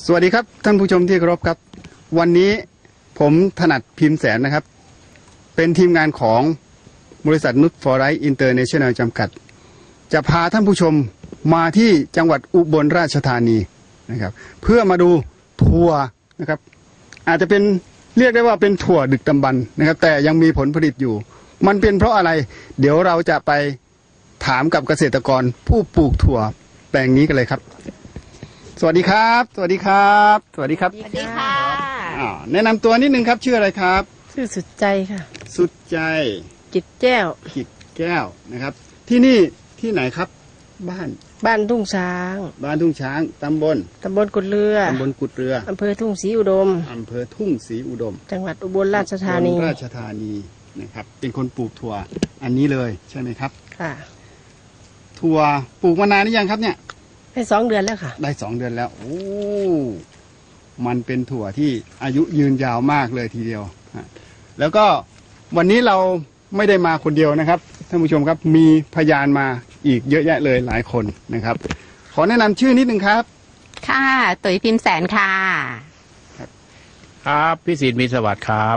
สวัสดีครับท่านผู้ชมที่เคารพครับวันนี้ผมถนัดพิมพ์แสนนะครับเป็นทีมงานของบริษัทนุชฟอร์ไรท์อินเตอร์เนชั่นแนลจำกัดจะพาท่านผู้ชมมาที่จังหวัดอุบลราชธานีนะครับเพื่อมาดูถั่วนะครับอาจจะเป็นเรียกได้ว่าเป็นถั่วดึกดำบรรพ์นะครับแต่ยังมีผลผลิตอยู่มันเป็นเพราะอะไรเดี๋ยวเราจะไปถามกับเกษตรกรผู้ปลูกถั่วแปลงนี้กันเลยครับสวัสดีครับสวัสดีครับสวัสดีครับสวัสดีค่ะแนะนำตัวนิดนึงครับชื่ออะไรครับชื่อสุดใจค่ะสุดใจจิตแก้วจิตแก้วนะครับที่นี่ที่ไหนครับบ้านทุ่งช้างบ้านทุ่งช้างตำบลกุดเรืออำเภอทุ่งศรีอุดมจังหวัดอุบลราชธานีนะครับเป็นคนปลูกถั่วอันนี้เลยใช่ไหมครับค่ะถั่วปลูกมานานหรือยังครับเนี่ยได้2 เดือนแล้วค่ะได้2 เดือนแล้วโอ้มันเป็นถั่วที่อายุยืนยาวมากเลยทีเดียวแล้วก็วันนี้เราไม่ได้มาคนเดียวนะครับท่านผู้ชมครับมีพยานมาอีกเยอะแยะเลยหลายคนนะครับขอแนะนำชื่อนิดนึงครับค่ะตุ๋ยพิมพ์แสนค่ะครับพิสิทธิ์มีสวัสดิ์ครับ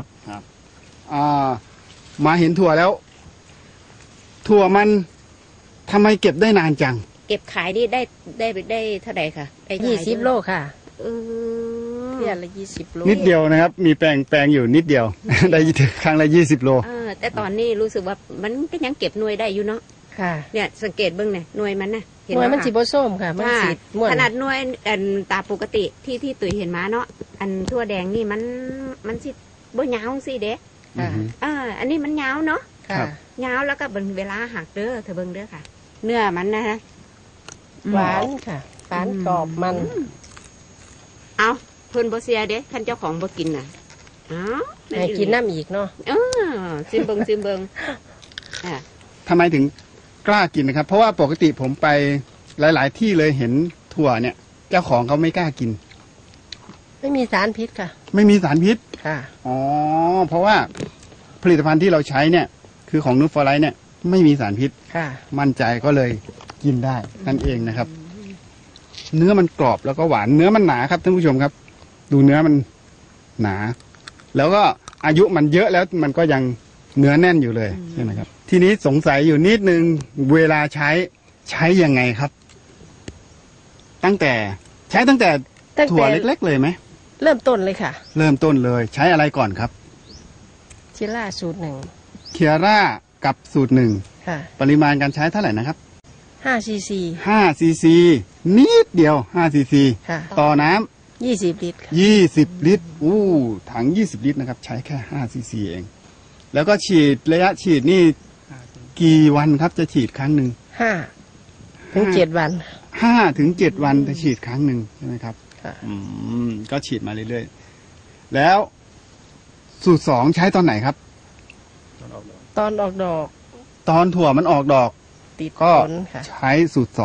มาเห็นถั่วแล้วถั่วมันทำไมเก็บได้นานจังเก็บขายนี่ได้เท่าไหร่ค่ะได้20 โลค่ะเดือนละ20 โลนิดเดียวนะครับมีแปลงอยู่นิดเดียว ได้ครั้งละ20 โลแต่ตอนนี้รู้สึกว่ามันก็ยังเก็บหน่วยได้อยู่เนาะค่ะเนี่ยสังเกตเบื้องเนี่ยหน่วยมันนะหน่วยมันสีโบส้มค่ะมันสีม่วงขนาดหน่วยตาปกติที่ตุ๋ยเห็นมาเนาะอันทั่วแดงนี่มันสิบ่ยาวสิเด้อันนี้มันยาวเนาะยาวแล้วก็เบิ่งเวลาหักเด้อเธอเบิ่งเด้อค่ะเนื้อมันนะฮะหวานค่ะหวานกรอบมันเอาเพิ่นบ่เสียเด้ท่านเจ้าของบ่กินน่ะให้กินน้ำอีกเนาะซิมเบิงทำไมถึงกล้ากินนะครับเพราะว่าปกติผมไปหลายๆที่เลยเห็นถั่วเนี่ยเจ้าของเขาไม่กล้ากินไม่มีสารพิษค่ะไม่มีสารพิษค่ะเพราะว่าผลิตภัณฑ์ที่เราใช้เนี่ยคือของนูตฟอร์ไรท์เนี่ยไม่มีสารพิษค่ะมั่นใจก็เลยกินได้นั่นเองนะครับเนื้อมันกรอบแล้วก็หวานเนื้อมันหนาครับท่านผู้ชมครับดูเนื้อมันหนาแล้วก็อายุมันเยอะแล้วมันก็ยังเนื้อแน่นอยู่เลยใช่ไหมครับทีนี้สงสัยอยู่นิดนึงเวลาใช้ยังไงครับตั้งแต่ถั่วเล็กๆเลยไหมเริ่มต้นเลยค่ะเริ่มต้นเลยใช้อะไรก่อนครับเคียร่าสูตร1 เคียร่ากับสูตร1 ค่ะปริมาณการใช้เท่าไหร่นะครับ 5 ซีซีนิดเดียว5 ซีซีต่อน้ำ 20 ลิตร 20 ลิตรถัง20 ลิตรนะครับใช้แค่5 ซีซีเองแล้วก็ฉีดระยะฉีดนี่กี่วันครับจะฉีดครั้งหนึ่ง 5 ถึง 7 วัน 5 ถึง 7 วันจะฉีดครั้งหนึ่งใช่ไหมครับก็ฉีดมาเรื่อยๆแล้วสูตร2ใช้ตอนไหนครับตอนออกดอกตอนถั่วมันออกดอกก็ใช้สูตร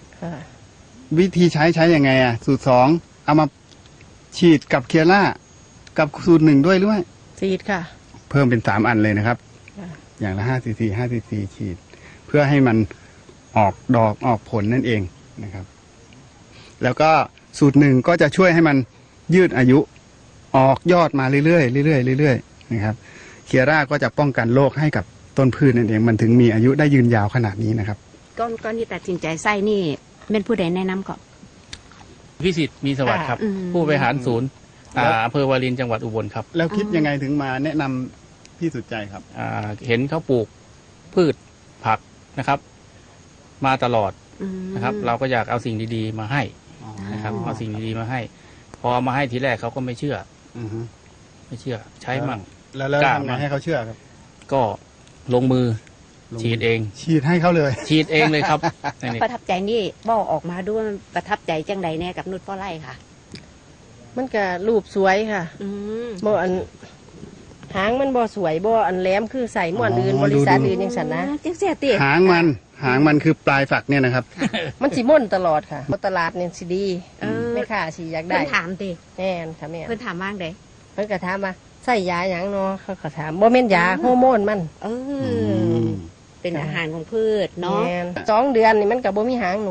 2วิธีใช้ยังไงสูตร2เอามาฉีดกับเคียร่ากับสูตร1ด้วยฉีดค่ะเพิ่มเป็น3 อันเลยนะครับอย่างละ5 ซีซีฉีดเพื่อให้มันออกดอกออกผลนั่นเองนะครับแล้วก็สูตร1ก็จะช่วยให้มันยืดอายุออกยอดมาเรื่อยๆนะครับเคียร่าก็จะป้องกันโรคให้กับต้นพืชนั่นเองมันถึงมีอายุได้ยืนยาวขนาดนี้นะครับก้อนที่ตัดสินใจใส่นี่เป็นผู้ใดแนะนำก่อนพิสิทธิ์มีสวัสดิ์ครับผู้บริหารศูนย์อำเภอวารินจังหวัดอุบลครับแล้วคิดยังไงถึงมาแนะนำพี่สุดใจครับเห็นเขาปลูกพืชผักนะครับมาตลอดนะครับเราก็อยากเอาสิ่งดีๆมาให้นะครับเอาสิ่งดีๆมาให้พอมาให้ทีแรกเขาก็ไม่เชื่อใช้มั่งแล้วทำไงให้เขาเชื่อครับก็ลงมือฉีดเองฉีดให้เขาเลยฉีดเองเลยครับประทับใจนี่บอกออกมาด้วยประทับใจจังใดแน่กับนุชฟอร์ไรท์ค่ะมันก็รูปสวยค่ะบ่อันหางมันบ่สวยบ่อันแหลมคือใส่ม้วนอื่นบริษัทอื่นยังสันนะจังเสียติหางมันคือปลายฝักเนี่ยนะครับมันสีม่วนตลอดค่ะตลาดเนี่ยสีดีไม่ค่ะสีอยากได้เพิ่นถามติแน่นค่ะแม่เพิ่นถามว่างใดเพิ่นก็ถามว่าใส่ยาอย่างเนาะเขาก็ถามบ่แม่นยาฮอร์โมนมันเป็นอาหารของพืชเนาะ 2 เดือนนี่มันก็บ่มีหางหนู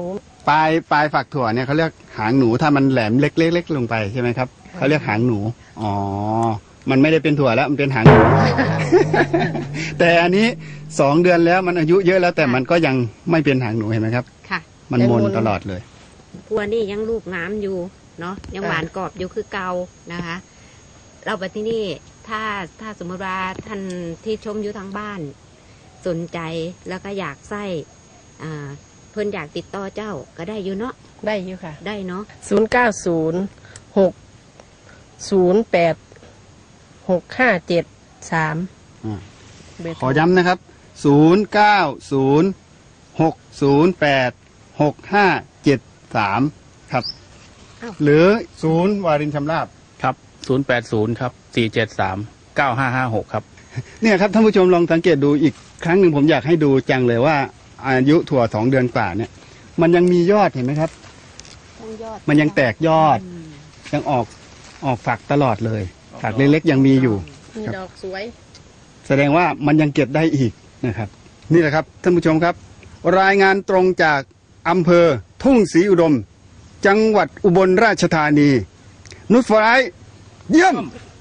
ปลายฝักถั่วเนี่ยเขาเรียกหางหนูถ้ามันแหลมเล็กๆลงไปใช่ไหมครับเขาเรียกหางหนูอ๋อมันไม่ได้เป็นถั่วแล้วมันเป็นหางหนู แต่อันนี้2 เดือนแล้วมันอายุเยอะแล้วแต่มันก็ยังไม่เป็นหางหนูเห็นไหมครับค่ะมันมนตลอดเลยพัวนี่ยังลูกงามอยู่เนาะยังหวานกรอบอยู่คือเก่านะคะ เราไปที่นี่ถ้าสมมติว่าท่านที่ชมอยู่ทางบ้าน สนใจแล้วก็อยากไส้เพิ่นอยากติดต่อเจ้าก็ได้อยู่เนาะได้อยู่ค่ะได้เนาะ 0906086573 ขอย้ำนะครับ0906086573ครับหรือศูนย์วารินชำราบครับ080ครับ473 9556ครับเนี่ยครับท่านผู้ชมลองสังเกตดูอีกครั้งหนึ่งผมอยากให้ดูจังเลยว่าอายุถั่ว2 เดือนกว่าเนี่ยมันยังมียอดเห็นไหมครับมันยังแตกยอดยังออกฝักตลอดเลยฝักเล็กๆยังมีอยู่มีดอกสวยแสดงว่ามันยังเก็บได้อีกนะครับนี่แหละครับท่านผู้ชมครับรายงานตรงจากอำเภอทุ่งศรีอุดมจังหวัดอุบลราชธานีนุชฟลายเยี่ยม